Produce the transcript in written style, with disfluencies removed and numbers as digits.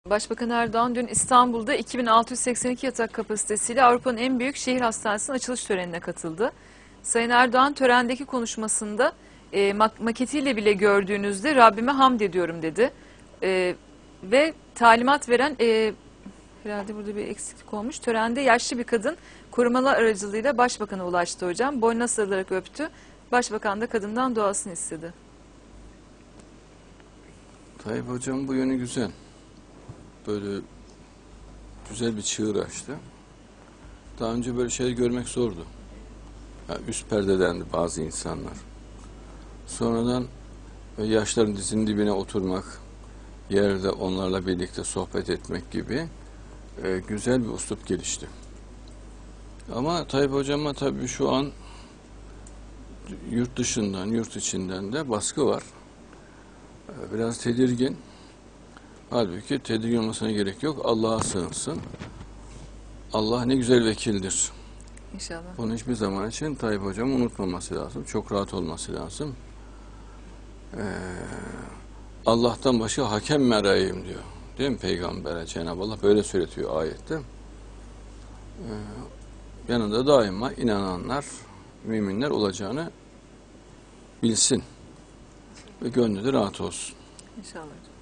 Başbakan Erdoğan dün İstanbul'da 2682 yatak kapasitesiyle Avrupa'nın en büyük şehir hastanesinin açılış törenine katıldı. Sayın Erdoğan törendeki konuşmasında maketiyle bile gördüğünüzde Rabbime hamd ediyorum dedi. Ve talimat veren, herhalde burada bir eksiklik olmuş. Törende yaşlı bir kadın korumalar aracılığıyla başbakana ulaştı hocam. Boynuna sarılarak öptü. Başbakan da kadından duasını istedi. Tayyip Hocam bu yönü güzel. Böyle güzel bir çığır açtı. Daha önce böyle şeyler görmek zordu. Yani üst perdedendi bazı insanlar. Sonradan yaşların dizinin dibine oturmak, yerde onlarla birlikte sohbet etmek gibi güzel bir üslup gelişti. Ama Tayyip Hocam'a tabii şu an yurt dışından, yurt içinden de baskı var. Biraz tedirgin. Halbuki tedirgin olmasına gerek yok. Allah'a sığınsın. Allah ne güzel vekildir. İnşallah. Bunu hiçbir zaman için Tayyip Hocam unutmaması lazım. Çok rahat olması lazım. Allah'tan başka hakem mi arayayım diyor. Değil mi Peygamber'e? Cenab-ı Allah böyle söyletiyor ayette. Yanında daima inananlar, müminler olacağını bilsin. Ve gönlü de rahat olsun. İnşallah.